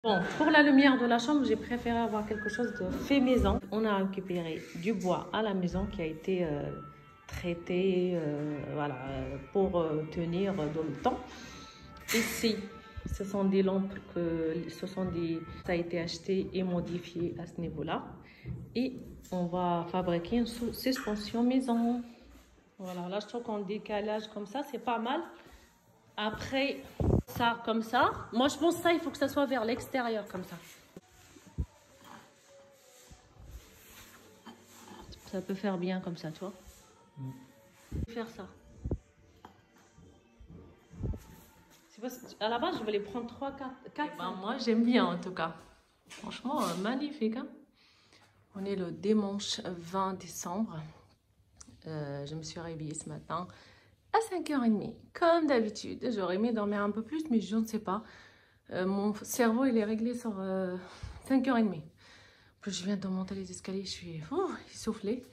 Bon, pour la lumière de la chambre, j'ai préféré avoir quelque chose de fait maison. On a récupéré du bois à la maison qui a été traité voilà, pour tenir dans le temps. Ici, ce sont des lampes ça a été acheté et modifié à ce niveau-là. Et on va fabriquer une suspension maison. Voilà, là je trouve qu'en décalage comme ça, c'est pas mal. Après, ça comme ça. Moi, je pense que ça, il faut que ça soit vers l'extérieur comme ça. Ça peut faire bien comme ça, tu vois. Faire ça. À la base, je voulais prendre 3, 4. Ben, moi, j'aime bien en tout cas. Franchement, magnifique. Hein, on est le dimanche 20 décembre. Je me suis réveillée ce matin à 5h30. Comme d'habitude. J'aurais aimé dormir un peu plus, mais je ne sais pas. Mon cerveau, il est réglé sur 5h30. Plus je viens de monter les escaliers, je suis essoufflée.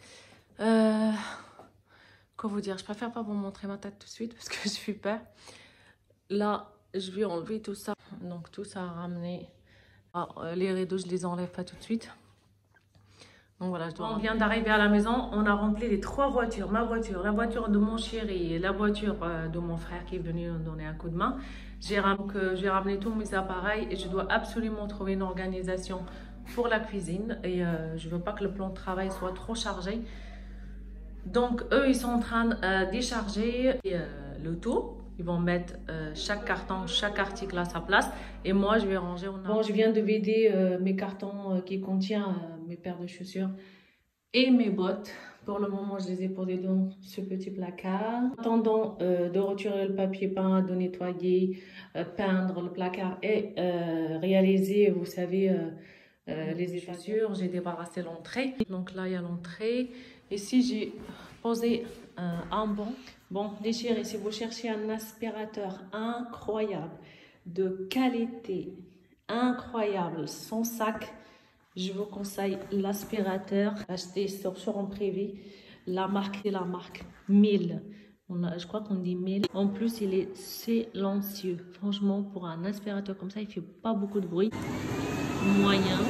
Quoi vous dire, je préfère pas vous montrer ma tête tout de suite parce que je suis peur. Là, je vais enlever tout ça. Donc tout ça a ramené. Les rideaux, je les enlève pas tout de suite. Donc voilà, on vient d'arriver à la maison. On a rempli les 3 voitures. Ma voiture, la voiture de mon chéri et la voiture de mon frère qui est venu nous donner un coup de main. J'ai ramené tous mes appareils et je dois absolument trouver une organisation pour la cuisine. Et je veux pas que le plan de travail soit trop chargé. Donc eux, ils sont en train de décharger le tout. Ils vont mettre chaque carton, chaque article à sa place. Et moi, je vais ranger. Bon, je viens de vider mes cartons qui contiennent mes paires de chaussures et mes bottes. Pour le moment, je les ai posés dans ce petit placard. En attendant de retirer le papier peint, de nettoyer, peindre le placard et réaliser, vous savez, les chaussures. J'ai débarrassé l'entrée. Donc là, il y a l'entrée. Ici, j'ai posé un banc. Bon, les chéris, si vous cherchez un aspirateur incroyable, de qualité incroyable, sans sac, je vous conseille l'aspirateur acheté sur en privé. La marque, c'est la marque 1000. Je crois qu'on dit 1000. En plus, il est silencieux. Franchement, pour un aspirateur comme ça, il fait pas beaucoup de bruit. Moyen.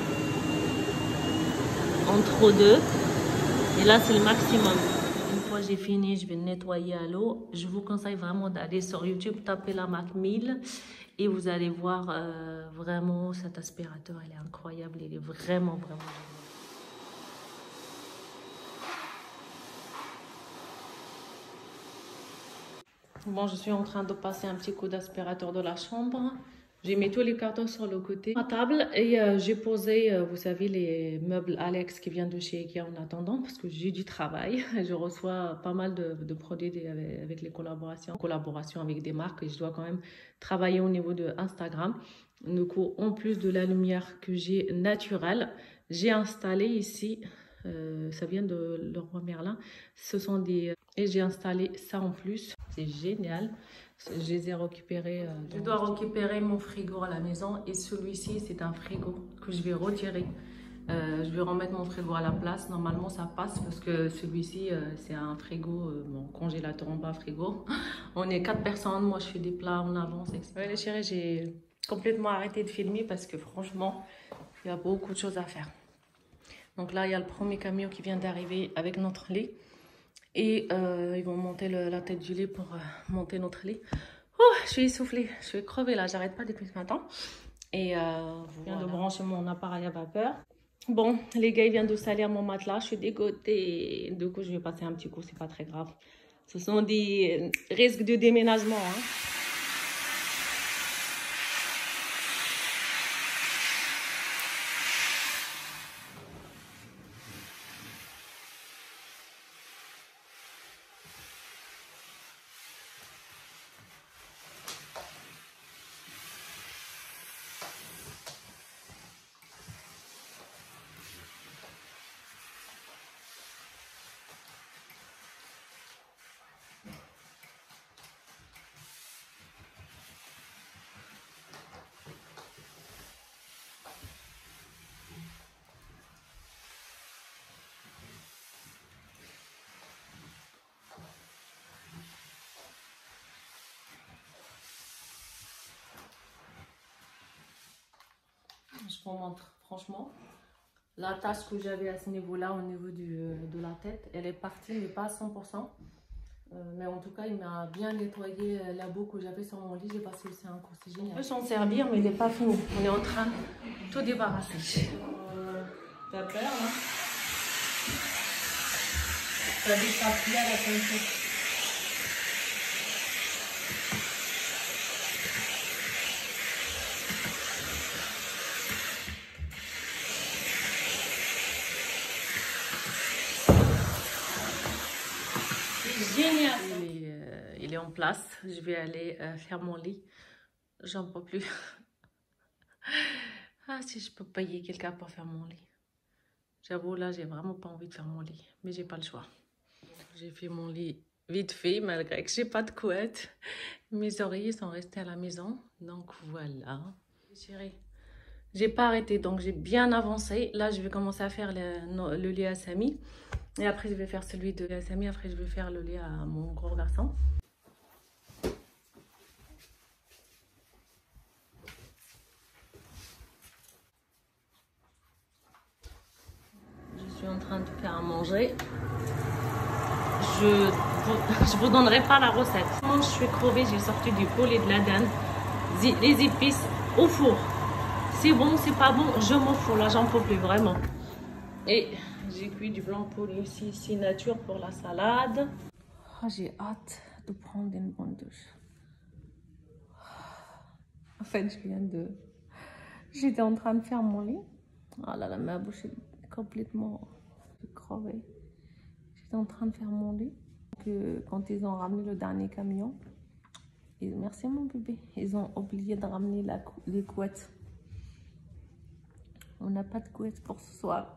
Entre deux. Et là, c'est le maximum. Une fois j'ai fini, je vais nettoyer à l'eau. Je vous conseille vraiment d'aller sur YouTube, taper la marque 1000 et vous allez voir vraiment cet aspirateur. Il est incroyable, il est vraiment, vraiment génial. Bon, je suis en train de passer un petit coup d'aspirateur de la chambre. J'ai mis tous les cartons sur le côté de la table et j'ai posé, vous savez, les meubles Alex qui viennent de chez Ikea en attendant parce que j'ai du travail. Je reçois pas mal de produits avec les collaborations avec des marques et je dois quand même travailler au niveau de Instagram. Du coup, en plus de la lumière que j'ai naturelle, j'ai installé ici, ça vient de Leroy Merlin, ce sont des... Et j'ai installé ça en plus, c'est génial. Je les ai récupérés. Je dois récupérer mon frigo à la maison et celui-ci, c'est un frigo que je vais retirer. Je vais remettre mon frigo à la place. Normalement, ça passe parce que celui-ci, c'est un frigo, mon congélateur en bas frigo. On est 4 personnes. Moi, je fais des plats en avance, etc. Ouais, les chéris, j'ai complètement arrêté de filmer parce que franchement, il y a beaucoup de choses à faire. Donc là, il y a le premier camion qui vient d'arriver avec notre lit. Et ils vont monter la tête du lit pour monter notre lit. Oh, je suis essoufflée, je suis crevée là, j'arrête pas depuis ce matin. Et je viens de brancher mon appareil à vapeur. Bon, les gars, ils viennent de salir mon matelas, je suis dégoûtée. Du coup, je vais passer un petit coup, c'est pas très grave. Ce sont des risques de déménagement. Hein. je vous montre franchement. La tache que j'avais à ce niveau-là, au niveau de la tête, elle est partie, mais pas à 100%. Mais en tout cas, il m'a bien nettoyé la boue que j'avais sur mon lit. J'ai passé aussi un coup, c'est génial. On peut s'en servir, mais il n'est pas fini. On est en train de tout débarrasser. T'as peur, hein? T'as des papiers à la peinture. Génial. Il est en place. Je vais aller faire mon lit. J'en peux plus. Ah, si je peux payer quelqu'un pour faire mon lit. J'avoue, là, j'ai vraiment pas envie de faire mon lit. Mais j'ai pas le choix. J'ai fait mon lit vite fait, malgré que j'ai pas de couette. Mes oreillers sont restés à la maison. Donc, voilà. Chérie, j'ai pas arrêté. Donc, j'ai bien avancé. Là, je vais commencer à faire le lit à Samy. Et après, je vais faire celui de Samy. Après, je vais faire le lit à mon gros garçon. Je suis en train de faire à manger. Je vous donnerai pas la recette. Quand je suis crevée, j'ai sorti du poulet et de la dinde. Les épices au four. C'est bon, c'est pas bon, je m'en fous. Là, j'en peux plus vraiment. Et j'ai cuit du blanc poulet aussi, ici nature pour la salade. Oh, j'ai hâte de prendre une bonne douche. En fait, j'étais en train de faire mon lit. Oh là là, ma bouche est complètement crevée. J'étais en train de faire mon lit. Quand ils ont ramené le dernier camion, merci mon bébé, ils ont oublié de ramener les couettes. On n'a pas de couettes pour ce soir.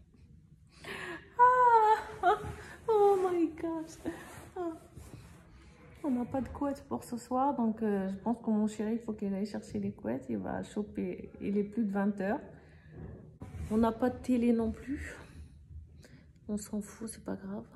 Ah, oh my gosh. Ah. On n'a pas de couettes pour ce soir, donc je pense que mon chéri, il faut qu'il aille chercher les couettes. Il va choper, il est plus de 20 h. On n'a pas de télé non plus. On s'en fout, c'est pas grave.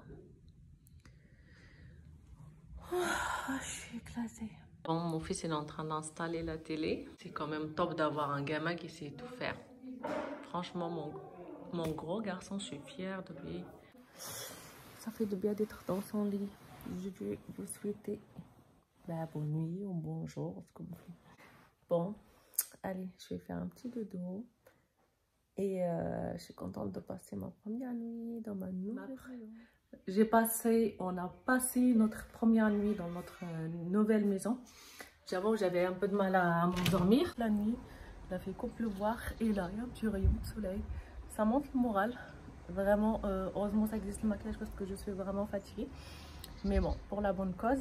Oh, je suis éclatée. Bon, mon fils est en train d'installer la télé. C'est quand même top d'avoir un gamin qui sait tout faire. Franchement, mon gros garçon, je suis fière de lui. Ça fait du bien d'être dans son lit. Je vais vous souhaiter bonne nuit ou bonjour, ce que vous voulez. Bon, allez, je vais faire un petit dodo. Et je suis contente de passer ma première nuit dans ma nouvelle maison. On a passé notre première nuit dans notre nouvelle maison. J'avoue, j'avais un peu de mal à m'endormir. La nuit, il a fait pleuvoir et là, il y a un petit rayon de soleil. Ça monte le moral. Vraiment, heureusement, ça existe le maquillage parce que je suis vraiment fatiguée. Mais bon, pour la bonne cause.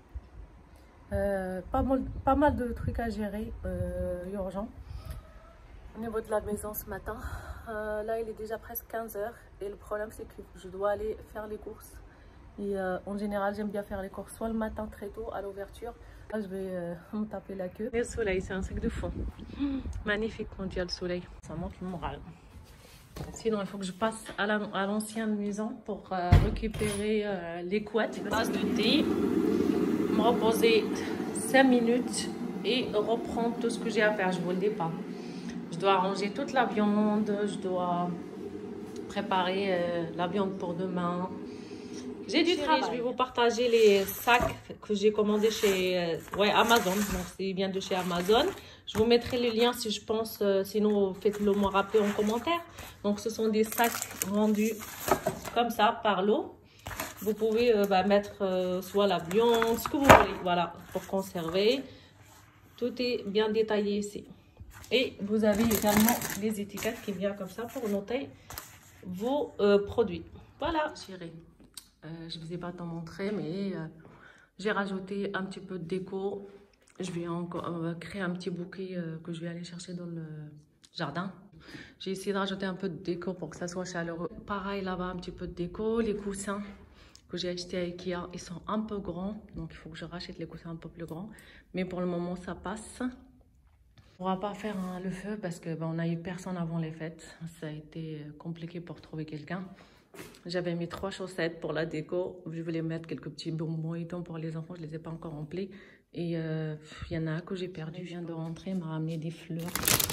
Pas mal de trucs à gérer, urgents. Au niveau de la maison ce matin, là il est déjà presque 15 h et le problème c'est que je dois aller faire les courses. Et en général j'aime bien faire les courses soit le matin très tôt à l'ouverture. Là je vais me taper la queue. Et le soleil, c'est un truc de fond. Magnifique quand il y a le soleil, ça monte le moral. Sinon il faut que je passe à l'ancienne maison pour récupérer les couettes. Tasse de thé, me reposer 5 minutes et reprendre tout ce que j'ai à faire, je vous le dis pas. Je dois ranger toute la viande, je dois préparer la viande pour demain. J'ai du travail. Je vais vous partager les sacs que j'ai commandés chez Amazon. Donc, ils viennent de chez Amazon. Je vous mettrai le lien si je pense, sinon faites-le moi rappeler en commentaire. Donc, ce sont des sacs vendus comme ça par lot. Vous pouvez mettre soit la viande, ce que vous voulez, voilà, pour conserver. Tout est bien détaillé ici. Et vous avez également les étiquettes qui viennent comme ça pour noter vos produits. Voilà, chérie. Je ne vous ai pas tant montré, mais j'ai rajouté un petit peu de déco. Je vais encore créer un petit bouquet que je vais aller chercher dans le jardin. J'ai essayé de rajouter un peu de déco pour que ça soit chaleureux. Pareil, là-bas, un petit peu de déco. Les coussins que j'ai achetés à Ikea, ils sont un peu grands. Donc, il faut que je rachète les coussins un peu plus grands. Mais pour le moment, ça passe. On ne va pas faire le feu parce que on a eu personne avant les fêtes. Ça a été compliqué pour trouver quelqu'un. J'avais mis 3 chaussettes pour la déco. Je voulais mettre quelques petits bonbons et tout pour les enfants. Je ne les ai pas encore remplis. Et il y en a un que j'ai perdu. Je viens de rentrer, il m'a ramené des fleurs.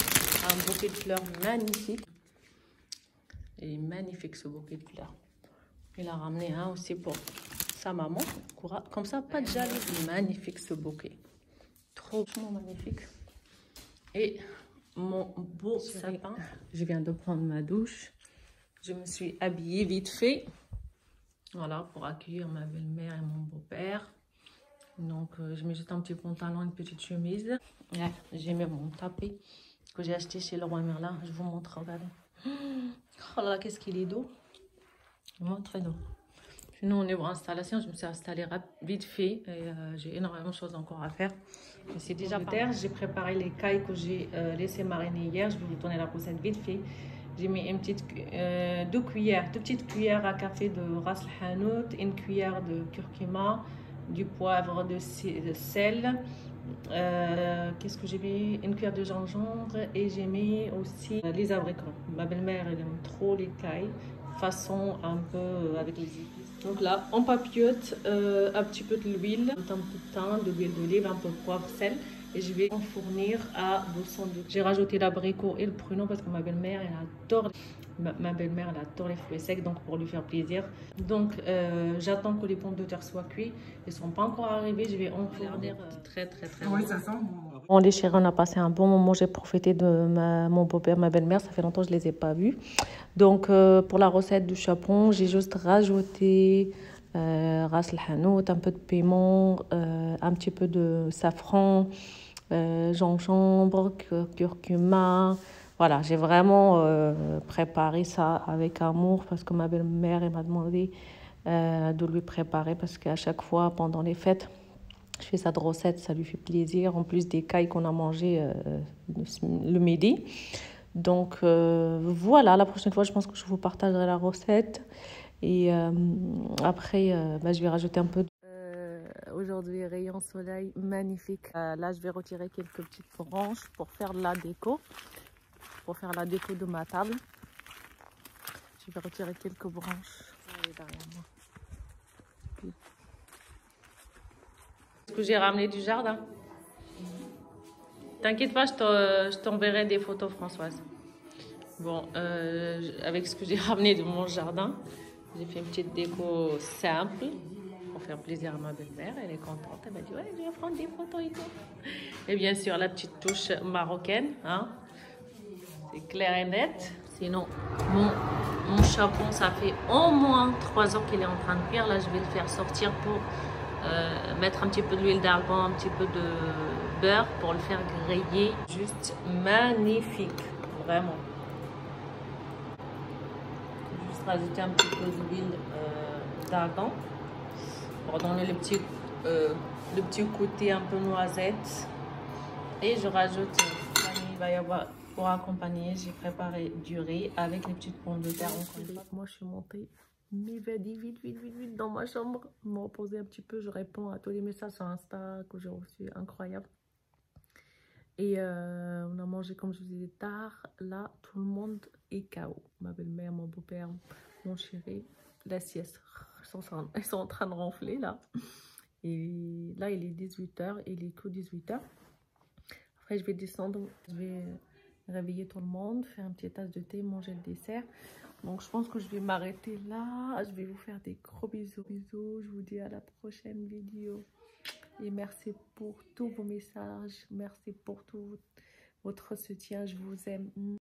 Un bouquet de fleurs magnifique. Il est magnifique ce bouquet de fleurs. Il a ramené un aussi pour sa maman. Comme ça, pas de jalousie. Magnifique ce bouquet. Trop magnifique. Et mon beau sapin. Je viens de prendre ma douche. Je me suis habillée vite fait. Voilà, pour accueillir ma belle-mère et mon beau-père. Donc, je mets juste un petit pantalon, une petite chemise. Ouais, j'ai mis mon tapis que j'ai acheté chez Leroy Merlin. Je vous montre, regardez. Oh là là, qu'est-ce qu'il est doux. Vraiment très doux. Sinon, au niveau installation, je me suis installée vite fait. Et j'ai énormément de choses encore à faire. C'est déjà par terre. J'ai préparé les cailles que j'ai laissées mariner hier. Je vais vous donner la recette vite fait. J'ai mis une petite, deux petites cuillères à café de ras el hanout, une cuillère de curcuma, du poivre, de sel. Qu'est-ce que j'ai mis? Une cuillère de gingembre et j'ai mis aussi les abricots. Ma belle-mère, elle aime trop les cailles, façon un peu avec les épices. Donc là, on papillote un petit peu de l'huile, un peu de thym, de l'huile d'olive, un peu de poivre, sel. Et je vais enfournir à 200 degrés. J'ai rajouté l'abricot et le pruneau parce que ma belle-mère, elle adore. Ma belle-mère, elle adore les fruits secs, donc pour lui faire plaisir. Donc, j'attends que les pommes de terre soient cuites. Ils ne sont pas encore arrivés. Je vais enfourner très Oui, ça sent bon. Les chéris, on a passé un bon moment. J'ai profité de mon beau-père, ma belle-mère. Ça fait longtemps que je ne les ai pas vus. Donc, pour la recette du chapon, j'ai juste rajouté ras el hanout, un peu de piment, un petit peu de safran, gingembre, curcuma. Voilà, j'ai vraiment préparé ça avec amour parce que ma belle-mère m'a demandé de lui préparer parce qu'à chaque fois pendant les fêtes, je fais cette recette, ça lui fait plaisir. En plus des cailles qu'on a mangées le midi. Donc voilà, la prochaine fois, je pense que je vous partagerai la recette. Et après, je vais rajouter un peu de... Aujourd'hui, rayon soleil magnifique. Là, je vais retirer quelques petites branches pour faire de la déco. Pour faire la déco de ma table. Je vais retirer quelques branches. Derrière moi. Est-ce que j'ai ramené du jardin? T'inquiète pas, je t'enverrai des photos, Françoise. Bon, avec ce que j'ai ramené de mon jardin, j'ai fait une petite déco simple pour faire plaisir à ma belle-mère. Elle est contente. Elle m'a dit, ouais, je vais prendre des photos et tout. Et bien sûr, la petite touche marocaine. Hein. C'est clair et net. Sinon, mon chapon, ça fait au moins 3 heures qu'il est en train de cuire. Là, je vais le faire sortir pour mettre un petit peu d'huile d'argan, un petit peu de beurre pour le faire griller. Juste magnifique, vraiment. Juste rajouter un petit peu d'huile d'argan pour donner le petit côté un peu noisette. Et je rajoute, il va y avoir pour accompagner, j'ai préparé du riz avec les petites pommes de terre. Moi, je suis montée vite dans ma chambre, me reposer un petit peu. Je réponds à tous les messages sur Insta que j'ai reçus, incroyable. Et on a mangé, comme je vous disais, tard. Là, tout le monde est KO. Ma belle-mère, mon beau-père, mon chéri, la sieste. Ils sont en train de ronfler là. Et là, il est 18h, il est que 18h. Après, je vais descendre, je vais réveiller tout le monde, faire une petite tasse de thé, manger le dessert. Donc, je pense que je vais m'arrêter là. Je vais vous faire des gros bisous. Je vous dis à la prochaine vidéo. Et merci pour tous vos messages. Merci pour tout votre soutien. Je vous aime.